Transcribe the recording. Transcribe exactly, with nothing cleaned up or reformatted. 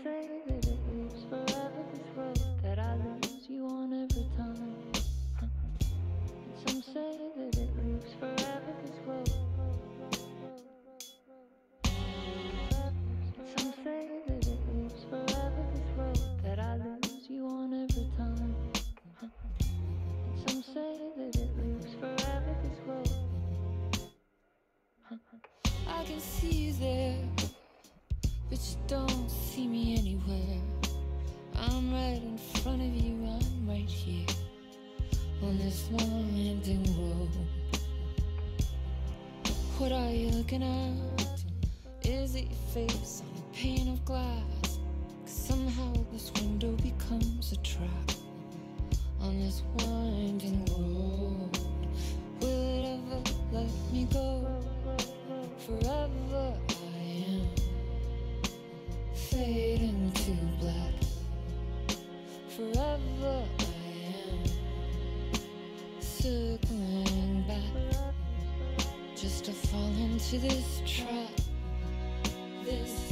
say that it lives forever, this road that I lose you on every time. And some say that it lives forever, this road. And some say that it lives forever, this road that I lose you on every time. And some say that it lives forever, this road. I can see you there, but you don't see me anywhere. I'm right in front of you, I'm right here on this winding road. What are you looking at? Is it your face on a pane of glass? 'Cause somehow this window becomes a trap on this winding road. Will it ever let me go? Forever I am fading to black. Forever I am circling back, just to fall into this trap, this